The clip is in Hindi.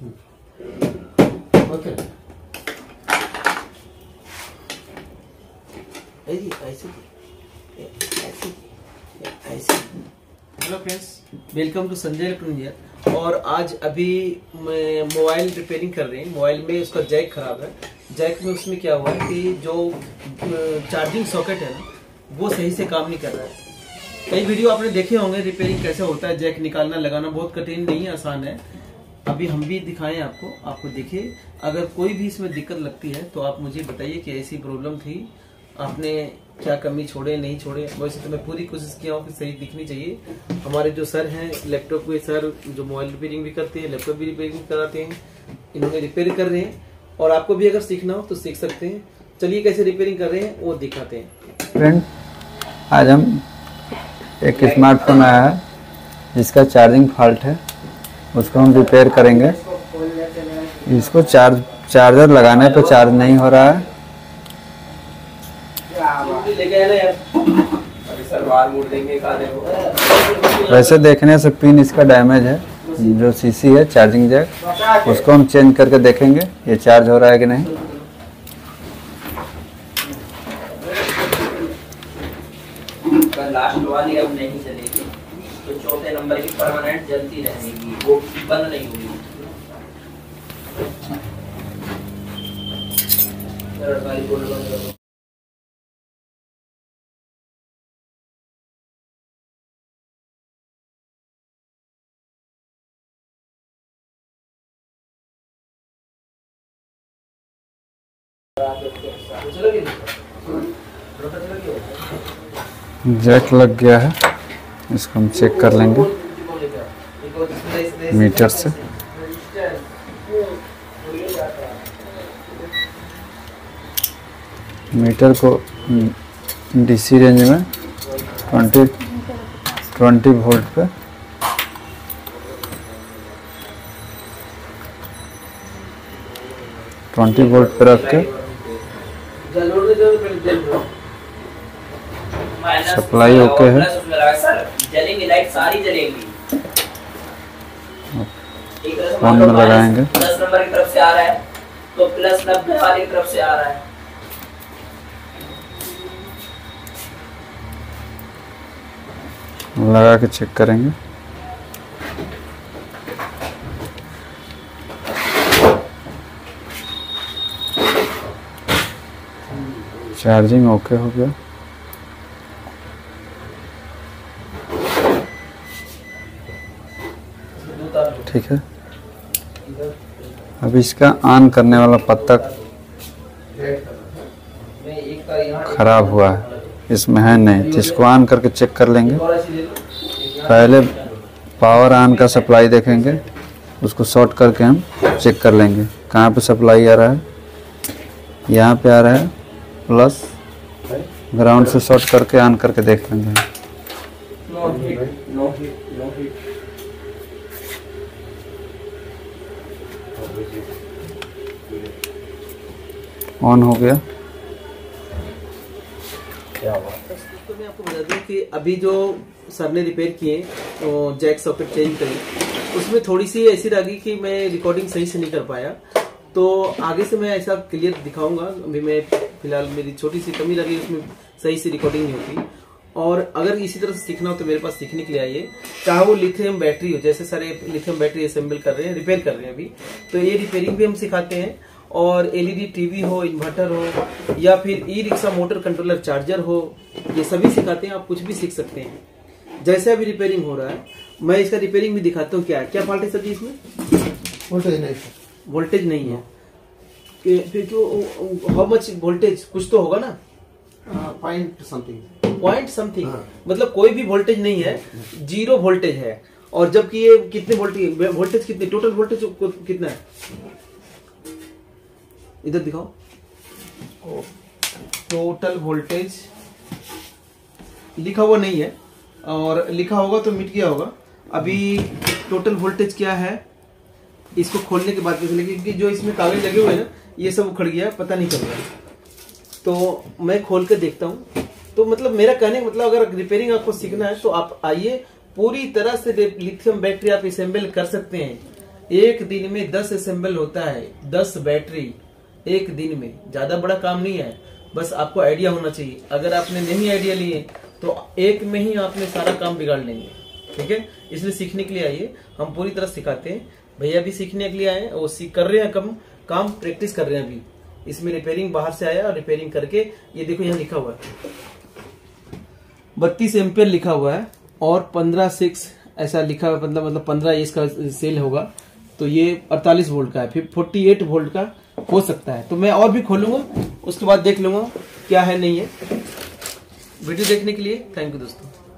ओके ऐसे hello friends, welcome to Sanjay electronic. और आज अभी मैं मोबाइल रिपेयरिंग कर रहे हैं। मोबाइल में उसका जैक खराब है। जैक में उसमें क्या हुआ है कि जो चार्जिंग सॉकेट है ना, वो सही से काम नहीं कर रहा है। कई वीडियो आपने देखे होंगे रिपेयरिंग कैसे होता है। जैक निकालना लगाना बहुत कठिन नहीं है, आसान है। अभी हम भी दिखाएं आपको देखिए। अगर कोई भी इसमें दिक्कत लगती है तो आप मुझे बताइए कि ऐसी प्रॉब्लम थी, आपने क्या कमी छोड़े नहीं छोड़े। वैसे तो मैं पूरी कोशिश किया हूँ कि सही दिखनी चाहिए। हमारे जो सर हैं लैपटॉप के सर, जो मोबाइल रिपेयरिंग भी करते हैं, लैपटॉप भी रिपेयरिंग कराते हैं, इन्होंने रिपेयर कर रहे हैं। और आपको भी अगर सीखना हो तो सीख सकते हैं। चलिए कैसे रिपेयरिंग कर रहे हैं वो दिखाते हैं। फ्रेंड, आज हम एक स्मार्टफोन आया है जिसका चार्जिंग फॉल्ट है, उसको हम रिपेयर करेंगे। इसको चार्जर लगाने पे चार्ज नहीं हो रहा है। वैसे देखने से पिन इसका डैमेज है, जो सीसी है चार्जिंग जैक, उसको हम चेंज करके देखेंगे ये चार्ज हो रहा है कि नहीं। लास्ट वाली अब नहीं चलेगी, तो चौथे नंबर की परमानेंट जलती रहेगी, वो बंद नहीं होगी। जैक लग गया है, इसको हम चेक कर लेंगे मीटर से। मीटर को डीसी रेंज में 20 वोल्ट पे 20 वोल्ट पे रख के सप्लाई ओके है। जलेंगी लाइट, सारी जलेंगी। फोन में लगाएंगे। प्लस नंबर की तरफ से आ रहा है तो प्लस 90 वाली की तरफ से आ रहा है। लगा के चेक करेंगे। चार्जिंग ओके हो गया। ठीक है, अब इसका ऑन करने वाला पत्ता खराब हुआ है, इसमें है नहीं, तो इसको ऑन करके चेक कर लेंगे। पहले पावर ऑन का सप्लाई देखेंगे, उसको शॉर्ट करके हम चेक कर लेंगे कहाँ पे सप्लाई आ रहा है। यहाँ पे आ रहा है प्लस, ग्राउंड से शॉर्ट करके ऑन करके देख लेंगे। ऑन हो गया। तो मैं आपको बता दूं कि अभी जो सर ने रिपेयर किए तो जैक सॉकेट चेंज करी, उसमें थोड़ी सी ऐसी लगी कि मैं रिकॉर्डिंग सही से नहीं कर पाया। तो आगे से मैं ऐसा क्लियर दिखाऊंगा। अभी मैं फिलहाल मेरी छोटी सी कमी लगी, उसमें सही से रिकॉर्डिंग नहीं होती। और अगर इसी तरह से सीखना हो तो मेरे पास सीखने के लिए आइए। चाहे वो लिथियम बैटरी हो, जैसे सारे लिथियम बैटरी असेंबल कर रहे हैं, रिपेयर कर रहे हैं अभी, तो ये रिपेयरिंग भी हम सिखाते हैं। और एलईडी टीवी हो, इन्वर्टर हो, या फिर e rickshaw motor controller charger हो, ये सभी सिखाते हैं। आप कुछ भी सीख सकते हैं। जैसे अभी रिपेयरिंग हो रहा है, मैं इसका रिपेयरिंग भी दिखाता हूँ। क्या फॉल्ट है सर जी इसमें? वोल्टेज नहीं है। फिर क्यों? How much voltage? कुछ तो होगा ना, पॉइंट समथिंग। मतलब कोई भी वोल्टेज नहीं है, 0 वोल्टेज है। और जबकि ये कितने वोल्टेज कितने, टोटल वोल्टेज कितना है? इधर दिखाओ। टोटल वोल्टेज लिखा हुआ नहीं है, और लिखा होगा तो मिट गया होगा। अभी टोटल वोल्टेज क्या है इसको खोलने के बाद पता चलेगा, क्योंकि जो इसमें कागज लगे हुए हैं ना, ये सब उखड़ गया, पता नहीं चल रहा है। तो मैं खोल के देखता हूँ। तो मतलब मेरा कहने का मतलब, अगर रिपेयरिंग आपको सीखना है तो आप आइए, पूरी तरह से लिथियम बैटरी आप असेंबल कर सकते हैं। एक दिन में 10 असेंबल होता है, 10 बैटरी एक दिन में। ज्यादा बड़ा काम नहीं है, बस आपको आइडिया होना चाहिए। अगर आपने नहीं आइडिया लिए तो एक में ही आपने सारा काम बिगाड़ लेंगे। ठीक है, इसलिए सीखने के लिए आइए, हम पूरी तरह सिखाते हैं। भैया भी सीखने के लिए आए, वो कर रहे हैं काम प्रैक्टिस कर रहे हैं अभी। इसमें रिपेयरिंग बाहर से आया और रिपेयरिंग करके, ये देखो यहाँ लिखा हुआ है 32 एम्पियर लिखा हुआ है और 15/6 ऐसा लिखा हुआ, मतलब 15 इसका सेल होगा, तो ये 48 वोल्ट का है, फिर 48 वोल्ट का हो सकता है। तो मैं और भी खोलूंगा, उसके बाद देख लूंगा क्या है नहीं है। वीडियो देखने के लिए थैंक यू दोस्तों।